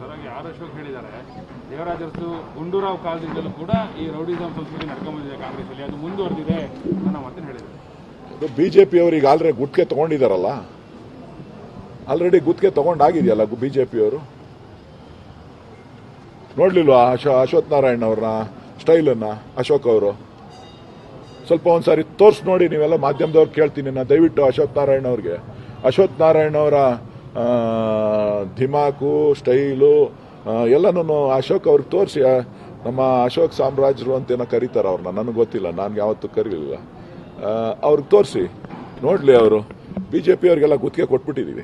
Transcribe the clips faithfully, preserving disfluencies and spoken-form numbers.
Sir R Ashok ಹೇಳಿದ್ದಾರೆ ದೇವರಾಜ ಅರಸು ಗುಂಡೂರಾವ್ ಕಾಲದಿಂದಲೂ ಕೂಡ ಈ ರೌಡಿಸಂ ಸಂಸ್ಕೃತಿ ನಡ್ಕೊಂಡ್ಬಂದಿದೆ ಕಾಂಗ್ರೆಸ್ಸಲ್ಲಿ, ಅದು ಮುಂದುವರೆದಿದೆ ಅನ್ನೋ ಮಾತನ್ನು ಹೇಳಿದ್ದಾರೆ. ಬಿಜೆಪಿ ಅವರು ಈಗ ಆಲ್ರೆಡಿ ಗುತ್ತಿಗೆ ತಗೊಂಡಿದ್ದಾರಲ್ಲ, ಆಲ್ರೆಡಿ ಗುತ್ತಿಗೆ ತಗೊಂಡಾಗಿದೆಯಲ್ಲ ಬಿಜೆಪಿಯವರು. ನೋಡ್ಲಿಲ್ವಾ ಅಶೋ ಅಶ್ವಥ್ ನಾರಾಯಣ್ ಅವ್ರನ್ನ ಸ್ಟೈಲನ್ನ? ಅಶೋಕ್ ಅವರು ಸ್ವಲ್ಪ ಒಂದ್ಸಾರಿ ತೋರ್ಸ್ ನೋಡಿ, ನೀವೆಲ್ಲ ಮಾಧ್ಯಮದವ್ರು ಕೇಳ್ತೀನಿ ನಾನು ದಯವಿಟ್ಟು ಅಶ್ವಥ್ ನಾರಾಯಣ್ ಅವ್ರಿಗೆ. ಅಶ್ವಥ್ ನಾರಾಯಣ್ ಅವರ ಧಿಮಾಕು ಸ್ಟೈಲು ಎಲ್ಲನೂ ಅಶೋಕ್ ಅವ್ರಿಗೆ ತೋರಿಸಿ. ನಮ್ಮ ಅಶೋಕ್ ಸಾಮ್ರಾಜ್ಯರು ಅಂತೇನೋ ಕರೀತಾರೆ ಅವ್ರನ್ನ, ನನಗೆ ಗೊತ್ತಿಲ್ಲ, ನಾನು ಯಾವತ್ತೂ ಕರೀಲಿಲ್ಲ. ಅವ್ರಿಗೆ ತೋರಿಸಿ ನೋಡ್ಲಿ. ಅವರು ಬಿಜೆಪಿ ಅವರಿಗೆಲ್ಲ ಗುತ್ತಿಗೆ ಕೊಟ್ಬಿಟ್ಟಿದೀವಿ.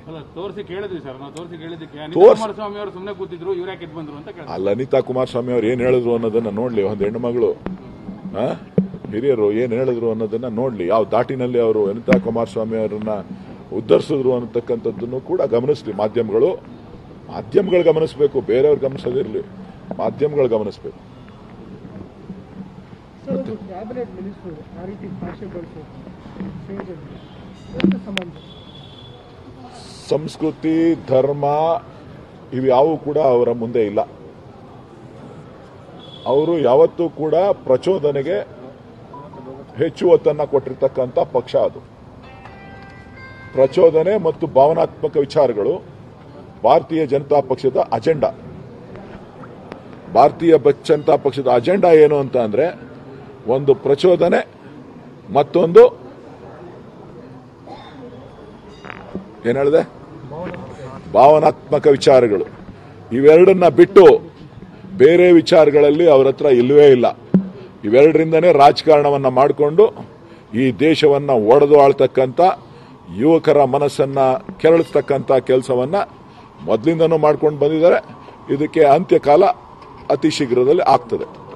ಅಲ್ಲ, ಅನಿತಾ ಕುಮಾರಸ್ವಾಮಿ ಅವ್ರು ಏನ್ ಹೇಳಿದ್ರು ಅನ್ನೋದನ್ನ ನೋಡ್ಲಿ. ಒಂದು ಹೆಣ್ಣು ಮಗಳು ಹಿರಿಯರು ಏನ್ ಹೇಳಿದ್ರು ಅನ್ನೋದನ್ನ ನೋಡ್ಲಿ. ಯಾವ ದಾಟಿನಲ್ಲಿ ಅವರು ಅನಿತಾ ಕುಮಾರಸ್ವಾಮಿ ಅವರನ್ನ ಉದ್ಧರಿಸಿದ್ರು ಅನ್ನತಕ್ಕಂಥದ್ದನ್ನು ಕೂಡ ಗಮನಿಸ್ಲಿ. ಮಾಧ್ಯಮಗಳು ಮಾಧ್ಯಮಗಳು ಗಮನಿಸಬೇಕು, ಬೇರೆಯವ್ರು ಗಮನಿಸೋದಿರಲಿ, ಮಾಧ್ಯಮಗಳು ಗಮನಿಸಬೇಕು. ಸಂಸ್ಕೃತಿ ಧರ್ಮ ಇವ್ಯಾವು ಕೂಡ ಅವರ ಮುಂದೆ ಇಲ್ಲ. ಅವರು ಯಾವತ್ತೂ ಕೂಡ ಪ್ರಚೋದನೆಗೆ ಹೆಚ್ಚು ಒತ್ತನ್ನು ಕೊಟ್ಟಿರ್ತಕ್ಕಂಥ ಪಕ್ಷ. ಅದು ಪ್ರಚೋದನೆ ಮತ್ತು ಭಾವನಾತ್ಮಕ ವಿಚಾರಗಳು ಭಾರತೀಯ ಜನತಾ ಪಕ್ಷದ ಅಜೆಂಡಾ. ಭಾರತೀಯ ಜನತಾ ಪಕ್ಷದ ಅಜೆಂಡಾ ಏನು ಅಂತ ಅಂದ್ರೆ, ಒಂದು ಪ್ರಚೋದನೆ, ಮತ್ತೊಂದು ಏನ್ ಹೇಳಿದೆ, ಭಾವನಾತ್ಮಕ ವಿಚಾರಗಳು. ಇವೆರಡನ್ನ ಬಿಟ್ಟು ಬೇರೆ ವಿಚಾರಗಳಲ್ಲಿ ಅವರ ಹತ್ರ ಇಲ್ಲವೇ ಇಲ್ಲ. ಇವೆರಡರಿಂದನೇ ರಾಜಕಾರಣವನ್ನ ಮಾಡಿಕೊಂಡು ಈ ದೇಶವನ್ನ ಒಡೆದು ಆಳ್ತಕ್ಕಂಥ, ಯುವಕರ ಮನಸ್ಸನ್ನ ಕೆರಳಿಸ್ತಕ್ಕಂಥ ಕೆಲಸವನ್ನ ಮೊದಲಿಂದನೂ ಮಾಡ್ಕೊಂಡು ಬಂದಿದ್ದಾರೆ. ಇದಕ್ಕೆ ಅಂತ್ಯಕಾಲ ಅತಿ ಶೀಘ್ರದಲ್ಲಿ ಆಗ್ತದೆ.